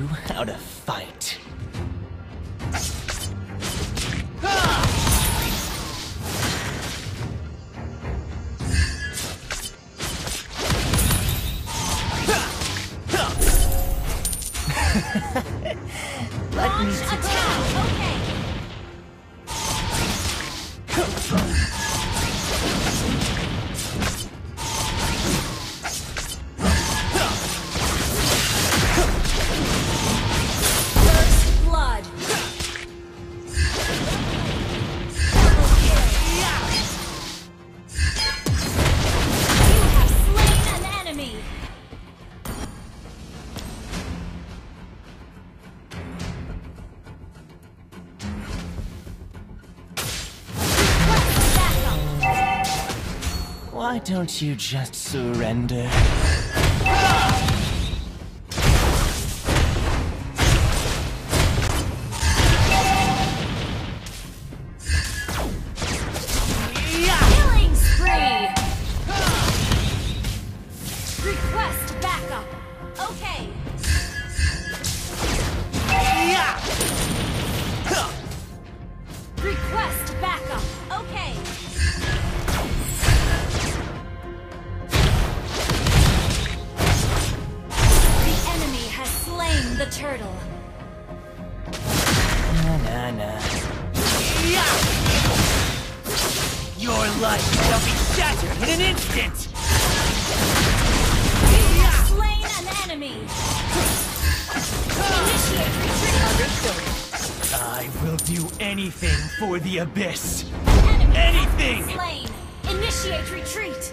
you how to fight. Launch attack! Okay! First blood! Double kill! You have slain an enemy! Why don't you just surrender? Killing spree! Request backup! Okay! Request backup! Okay! The enemy has slain the turtle. Nah. Your life shall be shattered in an instant! You have slain an enemy! Initiate retreat! Understood. I will do anything for the Abyss! Enemy Anything! has been slain! Initiate retreat!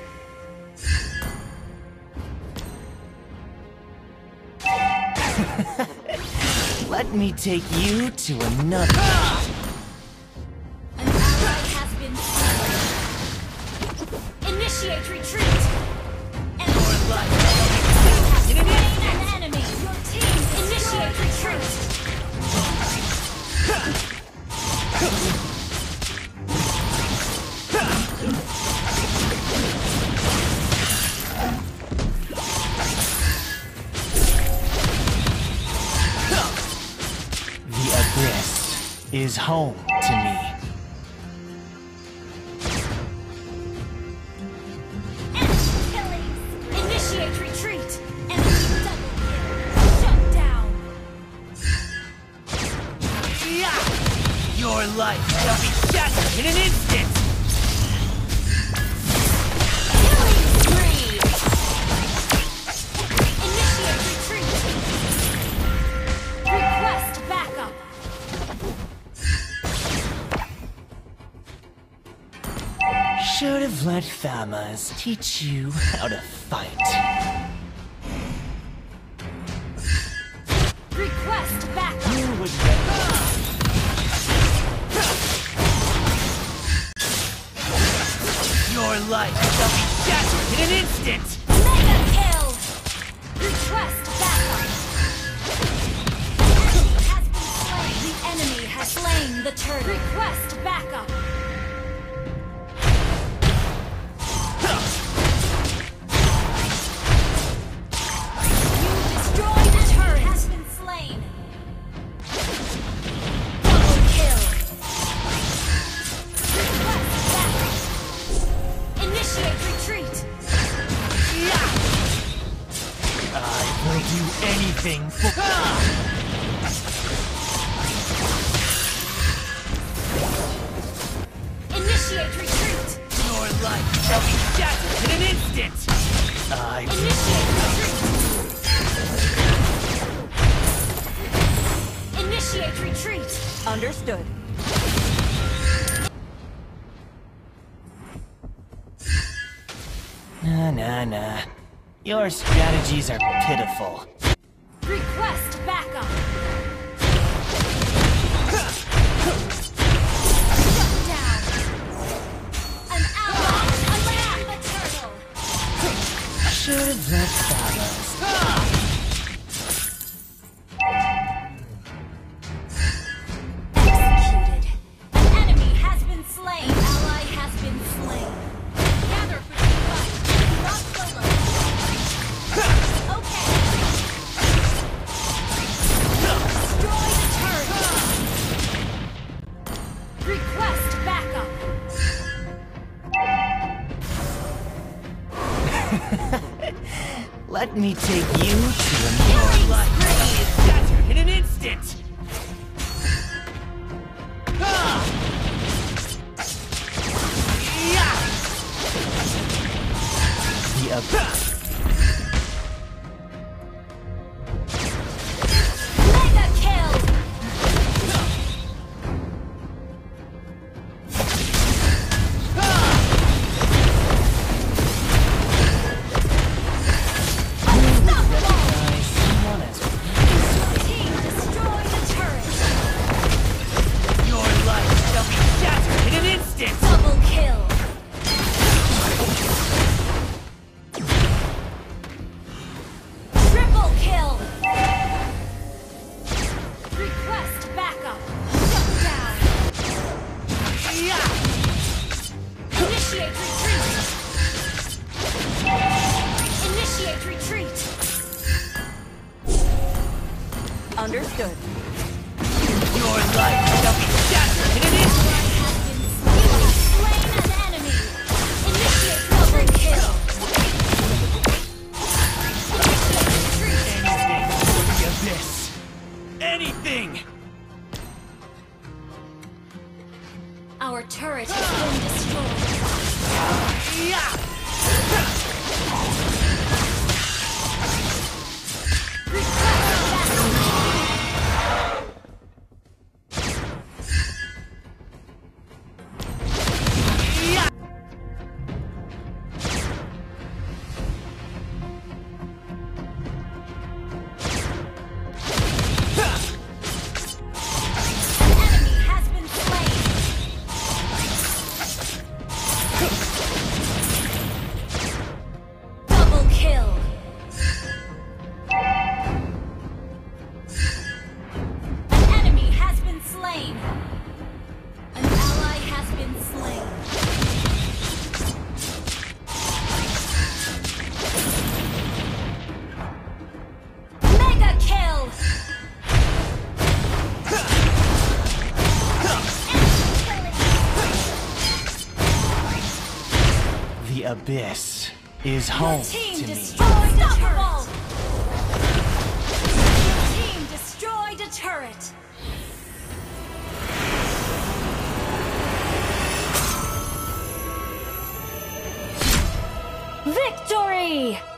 Let me take you to another. An ally has been slain. Initiate retreat! Enemy life has in an slain an enemy! Your team initiate retreat! The Abyss is home to me. Enemy killings! Initiate retreat! Enemy double kill! Shut down! Your life shall be shattered in an instant! Killing spree! Initiate retreat! Request backup! Should have let Thamas teach you how to fight. Request backup! Who would bet? Your life shall be shattered in an instant! Mega kill! Request backup! The enemy has slain the turtle. Request backup! You destroyed the turret! Has been slain. Double kill! Request backup! Initiate retreat! I will do anything for... Initiate retreat! Your life shall be shattered in an instant! I Initiate retreat! Initiate retreat! Understood. Nah. Your strategies are pitiful. Request backup! Shut down! An ally unleashed the turtle! Should have let Thamas. Executed! An enemy has been slain! Ally has been slain! Gather for the fight! Not solo! Okay! Let me take you to a new Killing life. spree. Shattered in an instant. Ah! Yeah! The abyss. Mega kill. Recognize someone as Team destroy the turret. your life shall be shattered in an instant. Double kill. Triple kill. Request backup. Shut down. Yeah! Initiate retreat. Initiate retreat. Understood. Your life shall be shattered in an instant. You have slain an enemy. Initiate double kill. Initiate retreat. Anything for the abyss. Anything! Our turret has been destroyed. Yeah! Request backup. Yeah! An enemy has been slain. Double kill. An enemy has been slain. An ally has been slain. Mega kill. The abyss is home Team to me. destroyed a turret. Your team destroyed a turret. Victory!